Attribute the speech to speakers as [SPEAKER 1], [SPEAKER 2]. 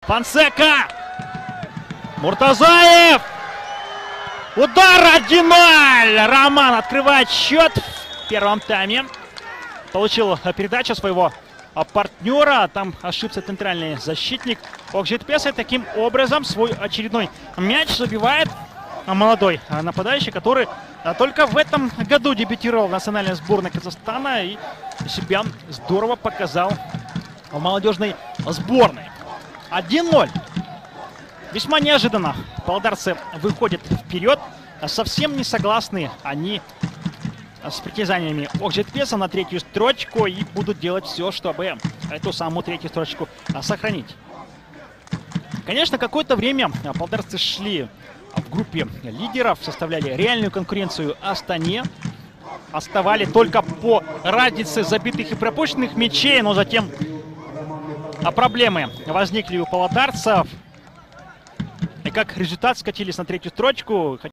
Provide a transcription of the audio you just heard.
[SPEAKER 1] Фонсека! Муртазаев! Удар 1-0! Роман открывает счет в первом тайме. Получил передачу своего партнера. Там ошибся центральный защитник Окжетпеса. Таким образом свой очередной мяч забивает молодой нападающий, который только в этом году дебютировал в национальной сборной Казахстана и себя здорово показал в молодежной сборной. 1-0. Весьма неожиданно павлодарцы выходят вперед. Совсем не согласны они с притязаниями Окжетпеса на третью строчку и будут делать все, чтобы эту самую третью строчку сохранить. Конечно, какое-то время павлодарцы шли в группе лидеров, составляли реальную конкуренцию Астане. Отставали только по разнице забитых и пропущенных мячей, но затем проблемы возникли у павлодарцев. И как результат скатились на третью строчку.